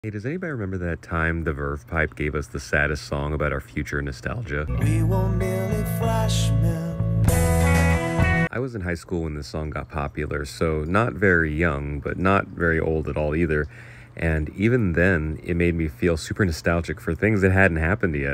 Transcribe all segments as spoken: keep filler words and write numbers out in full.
Hey, does anybody remember that time the Verve Pipe gave us the saddest song about our future nostalgia? We were merely freshmen. I was in high school when this song got popular, so not very young, but not very old at all either. And even then, it made me feel super nostalgic for things that hadn't happened yet.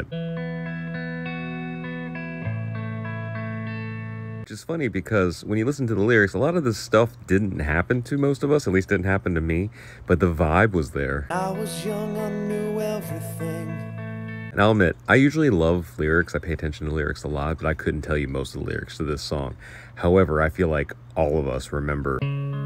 Which is funny because when you listen to the lyrics, a lot of this stuff didn't happen to most of us, at least didn't happen to me, but the vibe was there. I was young, I knew everything. And I'll admit, I usually love lyrics, I pay attention to lyrics a lot, but I couldn't tell you most of the lyrics to this song. However, I feel like all of us remember.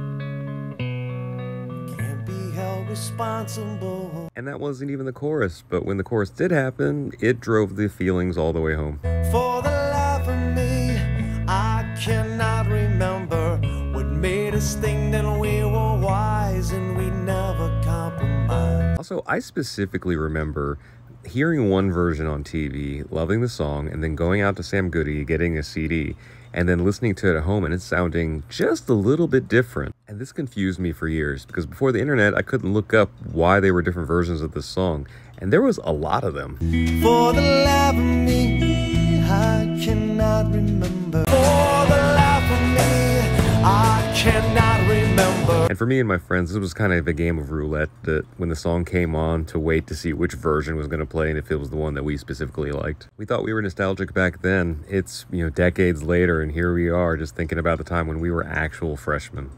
Can't be held responsible. And that wasn't even the chorus, but when the chorus did happen, it drove the feelings all the way home. For the life of me, I cannot remember what made us think that we were wise and we never compromised. Also, I specifically remember hearing one version on T V, loving the song, and then going out to Sam Goody, getting a C D, and then listening to it at home and it sounding just a little bit different. And this confused me for years because before the internet, I couldn't look up why they were different versions of this song, and there was a lot of them. For the life of me, I cannot remember. For the life of me, I cannot remember. And for me and my friends, this was kind of a game of roulette, that when the song came on, to wait to see which version was going to play and if it was the one that we specifically liked. We thought we were nostalgic back then. It's, you know, decades later, and here we are just thinking about the time when we were actual freshmen.